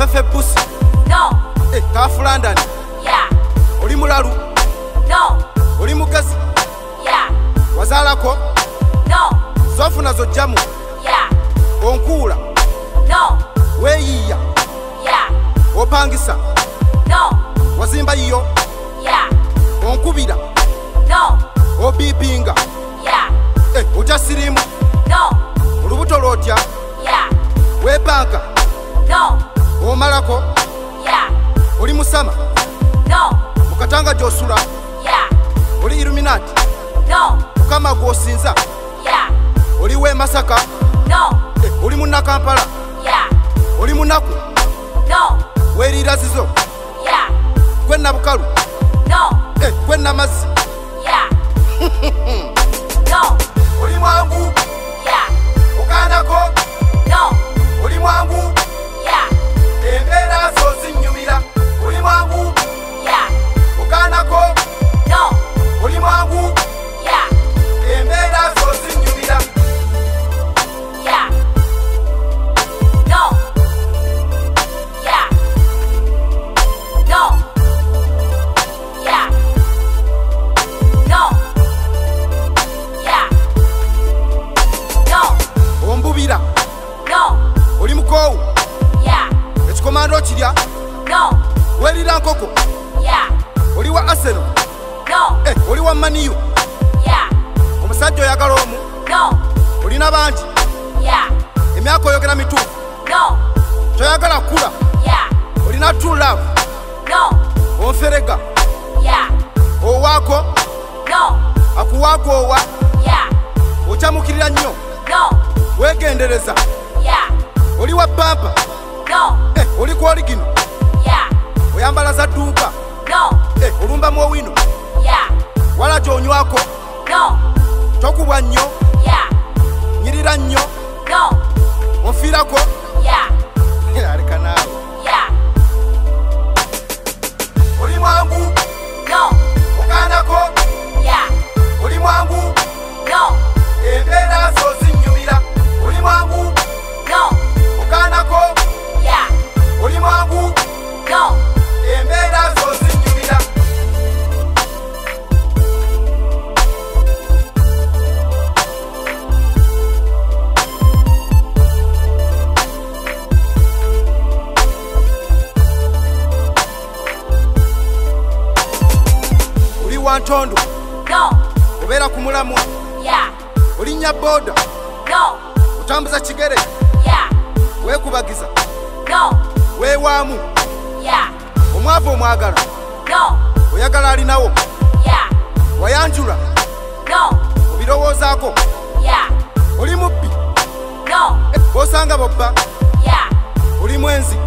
Fefe Pussy. No. Kafu London. Yeah. Oli mulalu. No. Oli mugazi. Yeah. Wazalako. No. Zofuna zo jamu. Yeah. Onkuula. No. Weeyiya. Yeah. Opangisa. No. Wazimba yiyo. Yeah. Onkubira. No. Obipinga. Yeah. Otya sirimu. No. Olubuto lwotya. Yeah. Weepanka. No. Omalako. Yeah. Oli musama. No. Mukatanga gyosula. Yeah. Oli Illuminati. No. Mukama gwosinza. Yeah. Oli we Masaka. No. Oli munnakampala. Yeah. Oli munaku. No. Weerirazizo. Yeah. Gwe nabukalu. No. Gwe namazzi. Yeah. No. Oli mwangu. Yeah. Ogaanako. No. Oli mwangu. Yeah. Embeera zo zinnyumira. Oli mwangu. Yeah. Ogaanako. No. Oli mwangu. Yeah. Embeera zo zinnyumira. Yeah. No. Yeah. No. Yeah. No. Yeah. No. Ombubira. No. Oli mukoowu. Yeah. Ekikomando kirya. No. Weerira nkoko. Yeah. Oli wa Arsenal. No. Oli wa Man U. Yeah. Omusajja oyagala omu. No. Olina bangi. Yeah. Emyaka oyogera mituufu. No. Toyagala kula. Yeah. Olina true love. No. Onferega. Yeah. Owaako. No. Akuwaagoowa. Yeah. Okyamukirira nnyo. No. Weegendereza. Yeah. Oli wa pampa. No. Oli ku oligino. Yeah. Oyambala za dduuka. No. Olumbamu owino. Yeah. Wala gy'onywako. No. Tokubwa nnyo. Yeah. Nyirira nnyo. No. Onfiirako. Yeah. Aleka naawe. Yeah. Oli mwangu. No. Ogaanako. Yeah. Oli mwangu. No. Embeera zo zinnyumira. Oli mwangu. No. Ogaanako. Yeah. Oli mwangu. No. Embeera zo zinnyumira. Oli wa ntondo. No. Obeera ku mulamwa. Yeah. Olinnya booda. No. Otambuza kigere. Yeah. Weekubagiza. No. Weewaamu. Yeah. Omwavu omwagala. No. Oyagala alinawo. Yeah. Wayanjula. No. Obirowoozaako. Yeah. Oli mubbi. No. B'osanga bobba. Yeah. Oli mwenzi.